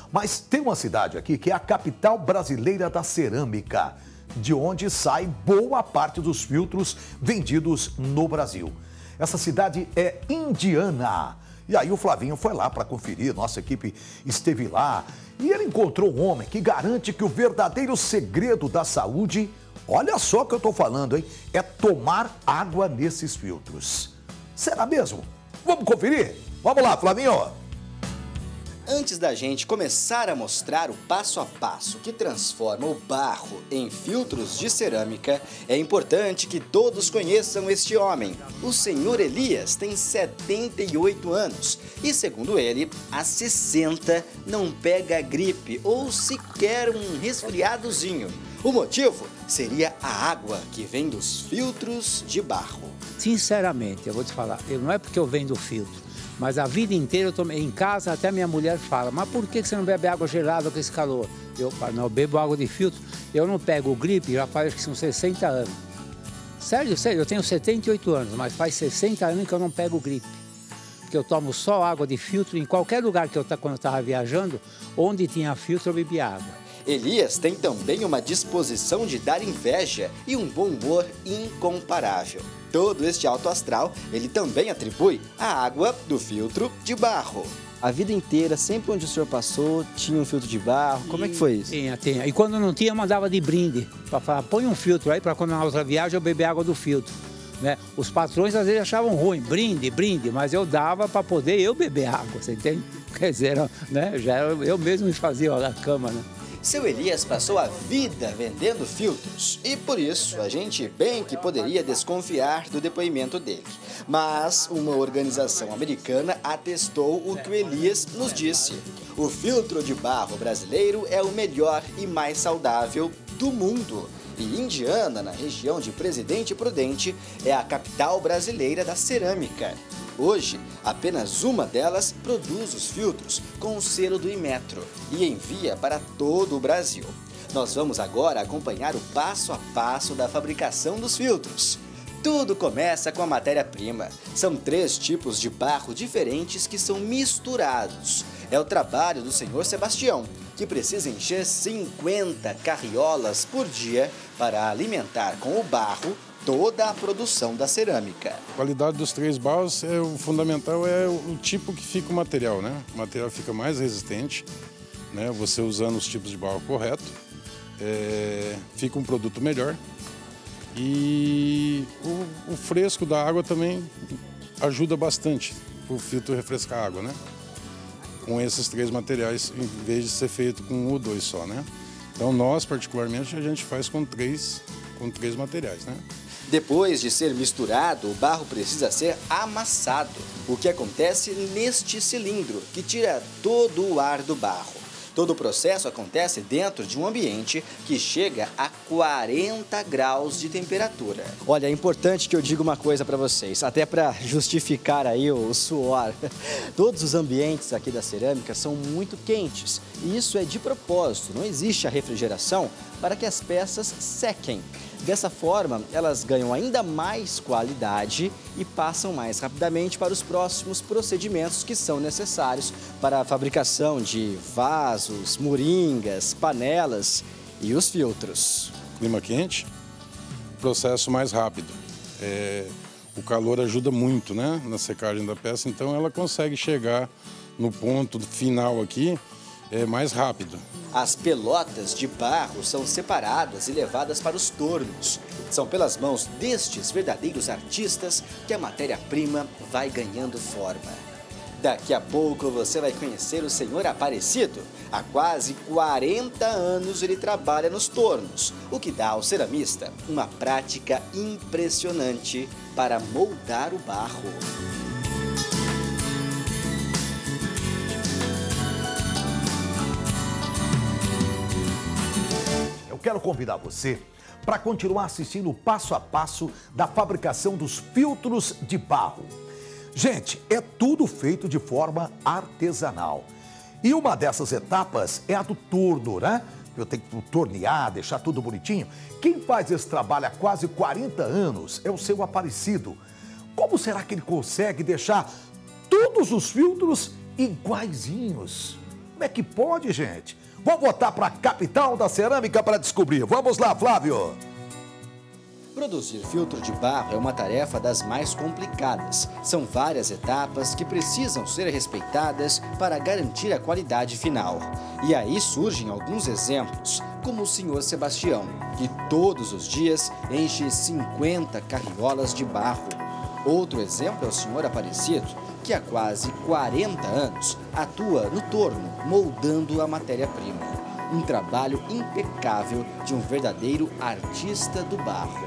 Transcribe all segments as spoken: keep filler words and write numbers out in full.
Mas tem uma cidade aqui que é a capital brasileira da cerâmica, de onde sai boa parte dos filtros vendidos no Brasil. Essa cidade é Indiana. E aí o Flavinho foi lá para conferir, nossa equipe esteve lá e ele encontrou um homem que garante que o verdadeiro segredo da saúde, olha só o que eu estou falando, hein, é tomar água nesses filtros. Será mesmo? Vamos conferir? Vamos lá, Flavinho! Antes da gente começar a mostrar o passo a passo que transforma o barro em filtros de cerâmica, é importante que todos conheçam este homem. O senhor Elias tem setenta e oito anos e, segundo ele, há sessenta não pega gripe ou sequer um resfriadozinho. O motivo seria a água que vem dos filtros de barro. Sinceramente, eu vou te falar, eu, não é porque eu venho do filtro. Mas a vida inteira eu tomei em casa, até minha mulher fala, mas por que você não bebe água gelada com esse calor? Eu falo, não, eu bebo água de filtro, eu não pego gripe, já faz acho que são sessenta anos. Sério, sério, eu tenho setenta e oito anos, mas faz sessenta anos que eu não pego gripe. Porque eu tomo só água de filtro em qualquer lugar que eu, quando eu estava viajando, onde tinha filtro eu bebia água. Elias tem também uma disposição de dar inveja e um bom humor incomparável. Todo este alto astral ele também atribui à água do filtro de barro. A vida inteira, sempre onde o senhor passou, tinha um filtro de barro. Como é que foi isso? Tinha, tinha. E quando não tinha, eu mandava de brinde. Para falar, põe um filtro aí para quando na outra viagem eu beber água do filtro. Né? Os patrões às vezes achavam ruim, brinde, brinde, mas eu dava para poder eu beber água, você entende? Quer dizer, né? Já eu mesmo me fazia a cama, né? Seu Elias passou a vida vendendo filtros e por isso a gente bem que poderia desconfiar do depoimento dele. Mas uma organização americana atestou o que o Elias nos disse. O filtro de barro brasileiro é o melhor e mais saudável do mundo. E Indiana, na região de Presidente Prudente, é a capital brasileira da cerâmica. Hoje, apenas uma delas produz os filtros com o selo do Inmetro e envia para todo o Brasil. Nós vamos agora acompanhar o passo a passo da fabricação dos filtros. Tudo começa com a matéria-prima. São três tipos de barro diferentes que são misturados. É o trabalho do senhor Sebastião, que precisa encher cinquenta carriolas por dia para alimentar com o barro toda a produção da cerâmica. A qualidade dos três barros, é, o fundamental é o, o tipo que fica o material, né? O material fica mais resistente, né? Você usando os tipos de barro correto, é, fica um produto melhor. E o, o fresco da água também ajuda bastante o filtro refrescar a água, né? Com esses três materiais, em vez de ser feito com um ou dois só, né? Então nós, particularmente, a gente faz com três, com três materiais, né? Depois de ser misturado, o barro precisa ser amassado, o que acontece neste cilindro, que tira todo o ar do barro. Todo o processo acontece dentro de um ambiente que chega a quarenta graus de temperatura. Olha, é importante que eu diga uma coisa para vocês, até para justificar aí o, o suor. Todos os ambientes aqui da cerâmica são muito quentes e isso é de propósito, não existe a refrigeração para que as peças sequem. Dessa forma, elas ganham ainda mais qualidade e passam mais rapidamente para os próximos procedimentos que são necessários para a fabricação de vasos, moringas, panelas e os filtros. Clima quente, processo mais rápido. É, o calor ajuda muito, né, na secagem da peça, então ela consegue chegar no ponto final aqui é, mais rápido. As pelotas de barro são separadas e levadas para os tornos. São pelas mãos destes verdadeiros artistas que a matéria-prima vai ganhando forma. Daqui a pouco você vai conhecer o senhor Aparecido. Há quase quarenta anos ele trabalha nos tornos, o que dá ao ceramista uma prática impressionante para moldar o barro. Eu quero convidar você para continuar assistindo o passo a passo da fabricação dos filtros de barro. Gente, é tudo feito de forma artesanal. E uma dessas etapas é a do torno, né? Eu tenho que tornear, deixar tudo bonitinho. Quem faz esse trabalho há quase quarenta anos é o seu Aparecido. Como será que ele consegue deixar todos os filtros iguaizinhos? Como é que pode, gente? Vamos voltar para a capital da cerâmica para descobrir. Vamos lá, Flávio. Produzir filtro de barro é uma tarefa das mais complicadas. São várias etapas que precisam ser respeitadas para garantir a qualidade final. E aí surgem alguns exemplos, como o senhor Sebastião, que todos os dias enche cinquenta carriolas de barro. Outro exemplo é o senhor Aparecido, que há quase quarenta anos atua no torno, moldando a matéria-prima. Um trabalho impecável de um verdadeiro artista do barro.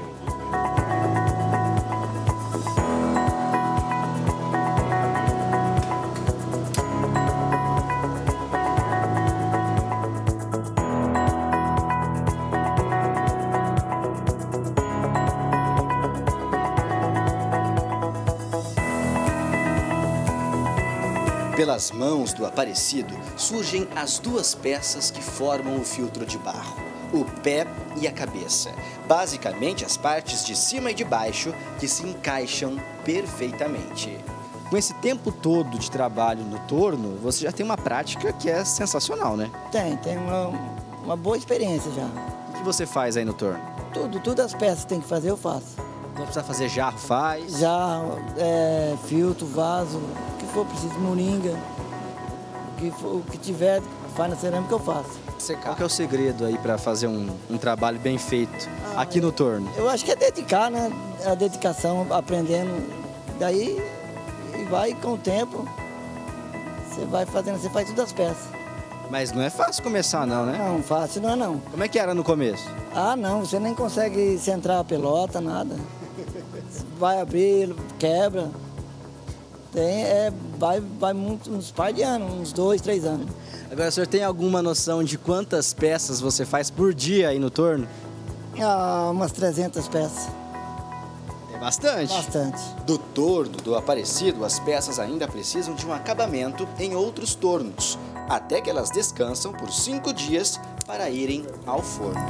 Pelas mãos do Aparecido surgem as duas peças que formam o filtro de barro, o pé e a cabeça. Basicamente as partes de cima e de baixo que se encaixam perfeitamente. Com esse tempo todo de trabalho no torno, você já tem uma prática que é sensacional, né? Tem, tem uma, uma boa experiência já. O que você faz aí no torno? Tudo, todas as peças que tem que fazer eu faço. Quando precisa fazer jarro, faz? Jarro, é, filtro, vaso, o que for preciso, moringa, o que, for, o que tiver, faz na cerâmica eu faço. Qual que é o segredo aí para fazer um, um trabalho bem feito ah, aqui no torno? Eu acho que é dedicar, né? A dedicação, aprendendo. Daí, e vai com o tempo, você vai fazendo, você faz todas as peças. Mas não é fácil começar não, né? Não, fácil não é não. Como é que era no começo? Ah, não, você nem consegue centrar a pelota, nada. Vai abrir, quebra. Tem, é, vai, vai muito, uns par de anos, uns dois, três anos. Agora, o senhor tem alguma noção de quantas peças você faz por dia aí no torno? Ah, umas trezentas peças. É bastante. Bastante. Do torno do Aparecido, as peças ainda precisam de um acabamento em outros tornos, até que elas descansam por cinco dias para irem ao forno.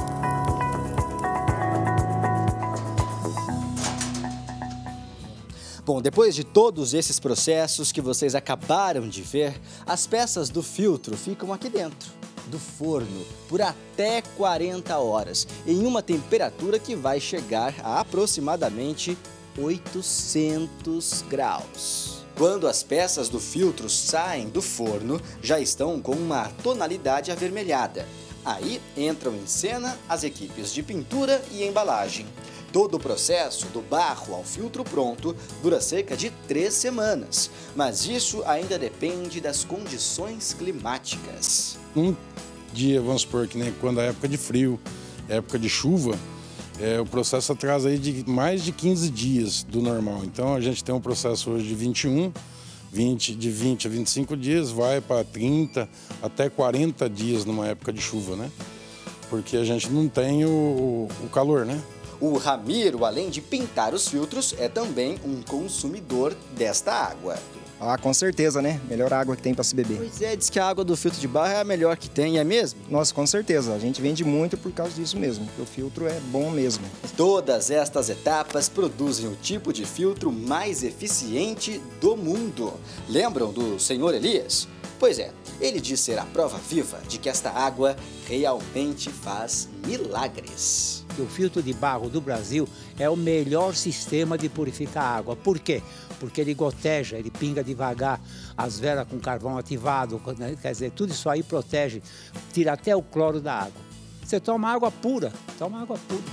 Bom, depois de todos esses processos que vocês acabaram de ver, as peças do filtro ficam aqui dentro do forno por até quarenta horas, em uma temperatura que vai chegar a aproximadamente oitocentos graus. Quando as peças do filtro saem do forno, já estão com uma tonalidade avermelhada. Aí entram em cena as equipes de pintura e embalagem. Todo o processo, do barro ao filtro pronto, dura cerca de três semanas, mas isso ainda depende das condições climáticas. Um dia, vamos supor que nem quando é época de frio, época de chuva, é, o processo atrasa aí de mais de quinze dias do normal. Então a gente tem um processo hoje de vinte e um, vinte, de vinte a vinte e cinco dias, vai para trinta até quarenta dias numa época de chuva, né? Porque a gente não tem o, o calor, né? O Ramiro, além de pintar os filtros, é também um consumidor desta água. Ah, com certeza, né? Melhor água que tem para se beber. Pois é, diz que a água do filtro de barro é a melhor que tem, é mesmo? Nossa, com certeza. A gente vende muito por causa disso mesmo, porque o filtro é bom mesmo. Todas estas etapas produzem o tipo de filtro mais eficiente do mundo. Lembram do senhor Elias? Pois é, ele diz ser a prova viva de que esta água realmente faz milagres. O filtro de barro do Brasil é o melhor sistema de purificar água. Por quê? Porque ele goteja, ele pinga devagar, as velas com carvão ativado, quer dizer, tudo isso aí protege, tira até o cloro da água. Você toma água pura, toma água pura.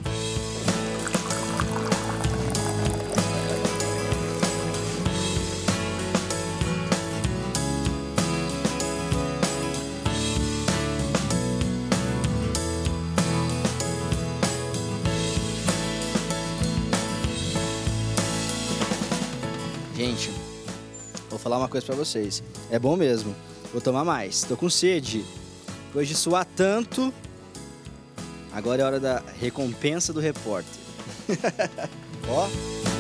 Gente, vou falar uma coisa pra vocês. É bom mesmo. Vou tomar mais. Tô com sede. Depois de suar tanto, agora é hora da recompensa do repórter. Ó.